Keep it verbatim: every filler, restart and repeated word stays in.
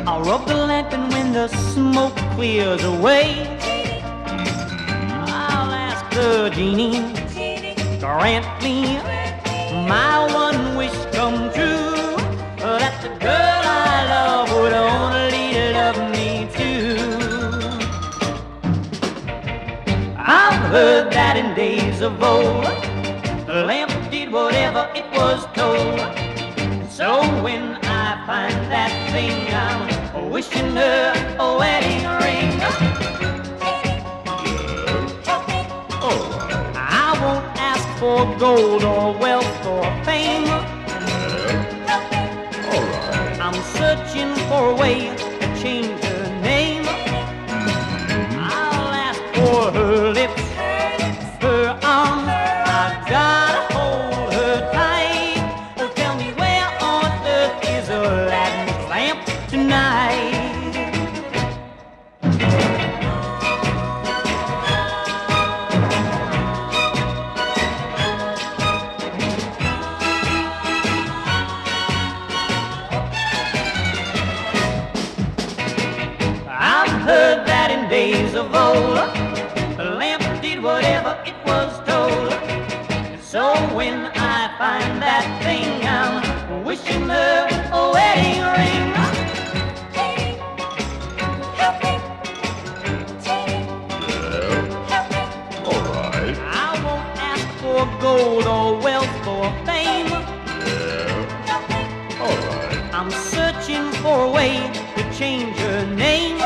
I'll rub the lamp, and when the smoke clears away, I'll ask the genie, grant me my one wish come true, that the girl I love would only love me too. I've heard that in days of old, the lamp did whatever it was told. So when I find that thing, I'm wishing her a wedding ring. I won't ask for gold or wealth or fame. I'm searching for a way to change her name. I'll ask for her lips, her arms. I've gotta hold her tight. Oh, tell me where on earth is Aladdin's lamp tonight? I've heard that in days of old, the lamp did whatever it was told. So when I find that thing, I'm wishing her a wedding ring. Yeah. All right. I won't ask for gold or wealth or fame. Yeah. All right. I'm searching for a way to change her name.